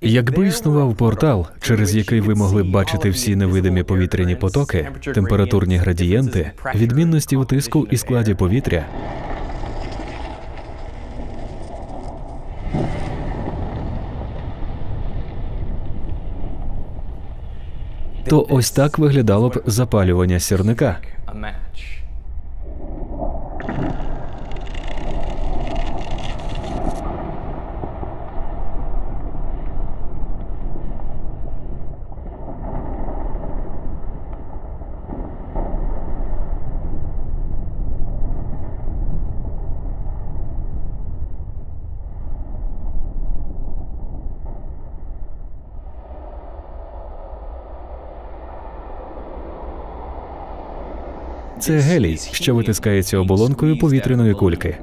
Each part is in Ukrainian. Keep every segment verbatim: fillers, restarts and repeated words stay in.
Якби існував портал, через який ви могли б бачити всі невидимі повітряні потоки, температурні градієнти, відмінності в тиску і складі повітря, то ось так виглядало б запалювання сірника. Це гелій, що витискається оболонкою повітряної кульки.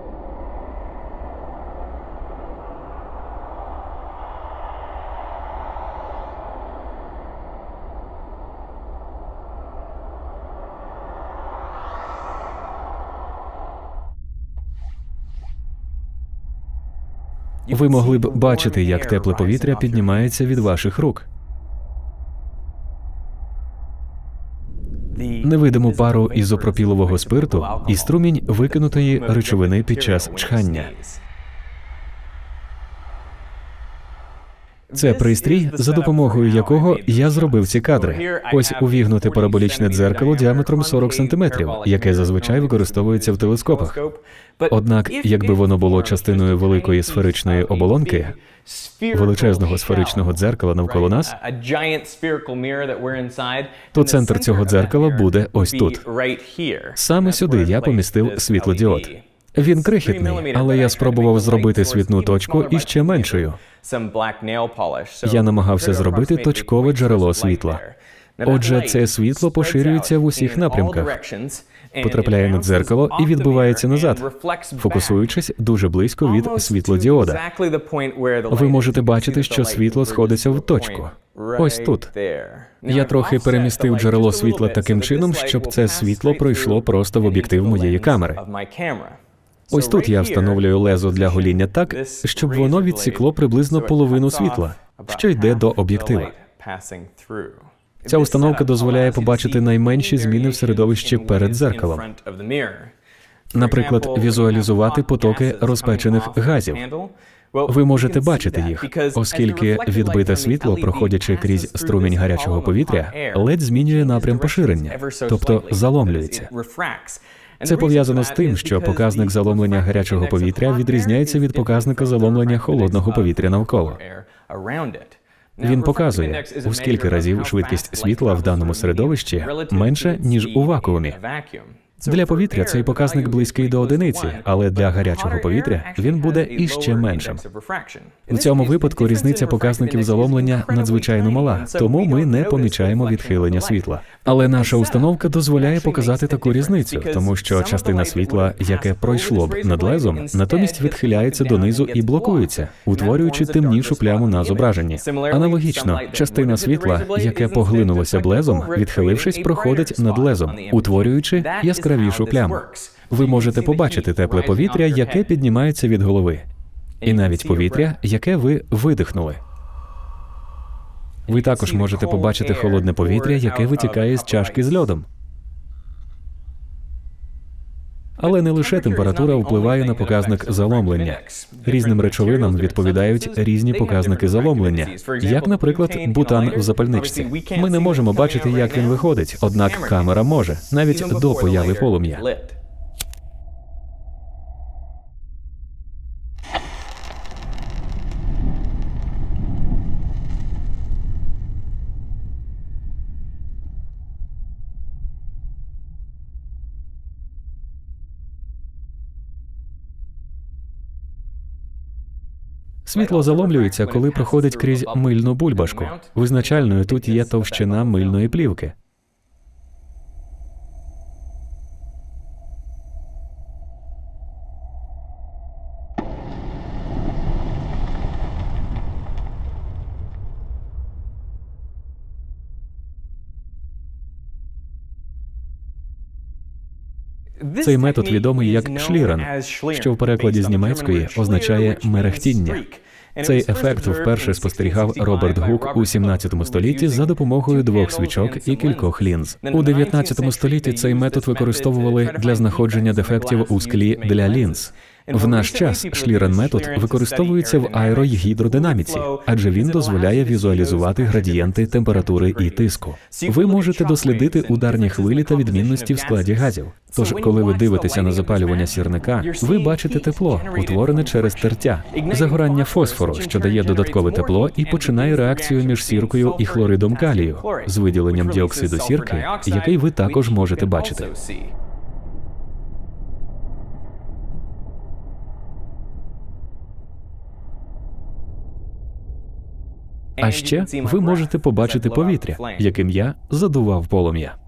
Ви могли б бачити, як тепле повітря піднімається від ваших рук. Невидиму пару ізопропілового спирту і струмінь викинутої речовини під час чхання. Це пристрій, за допомогою якого я зробив ці кадри. Ось увігнуте параболічне дзеркало діаметром сорок сантиметрів, яке зазвичай використовується в телескопах. Однак, якби воно було частиною великої сферичної оболонки, величезного сферичного дзеркала навколо нас, то центр цього дзеркала буде ось тут. Саме сюди я помістив світлодіод. Він крихітний, але я спробував зробити світну точку іще меншою. Я намагався зробити точкове джерело світла. Отже, це світло поширюється в усіх напрямках, потрапляє на дзеркало і відбивається назад, фокусуючись дуже близько від світлодіода. Ви можете бачити, що світло сходиться в точку. Ось тут. Я трохи перемістив джерело світла таким чином, щоб це світло пройшло просто в об'єктив моєї камери. Ось тут я встановлюю лезо для гоління так, щоб воно відсікло приблизно половину світла, що йде до об'єктива. Ця установка дозволяє побачити найменші зміни в середовищі перед дзеркалом. Наприклад, візуалізувати потоки розпечених газів. Ви можете бачити їх, оскільки відбите світло, проходячи крізь струмінь гарячого повітря, ледь змінює напрям поширення, тобто заломлюється. Це пов'язано з тим, що показник заломлення гарячого повітря відрізняється від показника заломлення холодного повітря навколо. Він показує, у скільки разів швидкість світла в даному середовищі менша, ніж у вакуумі. Для повітря цей показник близький до одиниці, але для гарячого повітря він буде іще меншим. У цьому випадку різниця показників заломлення надзвичайно мала, тому ми не помічаємо відхилення світла. Але наша установка дозволяє показати таку різницю, тому що частина світла, яке пройшло б над лезом, натомість відхиляється донизу і блокується, утворюючи темнішу пляму на зображенні. Аналогічно, частина світла, яке поглинулося б лезом, відхилившись, проходить над лезом, утворюючи яскравішу пляму. Ви можете побачити тепле повітря, яке піднімається від голови. І навіть повітря, яке ви видихнули. Ви також можете побачити холодне повітря, яке витікає з чашки з льодом. Але не лише температура впливає на показник заломлення. Різним речовинам відповідають різні показники заломлення, як, наприклад, бутан в запальничці. Ми не можемо бачити, як він виходить, однак камера може, навіть до появи полум'я. Світло заломлюється, коли проходить крізь мильну бульбашку. Визначальною тут є товщина мильної плівки. Цей метод відомий як шлірен, що в перекладі з німецької означає мерехтіння. Цей ефект вперше спостерігав Роберт Гук у сімнадцятому столітті за допомогою двох свічок і кількох лінз. У дев'ятнадцятому столітті цей метод використовували для знаходження дефектів у склі для лінз. В наш час Шлірен-метод використовується в аеро- й гідродинаміці, адже він дозволяє візуалізувати градієнти температури і тиску. Ви можете дослідити ударні хвилі та відмінності в складі газів. Тож, коли ви дивитеся на запалювання сірника, ви бачите тепло, утворене через тертя, загорання фосфору, що дає додаткове тепло і починає реакцію між сіркою і хлоридом калію з виділенням діоксиду сірки, який ви також можете бачити. А ще ви можете побачити повітря, яким я задував полум'я.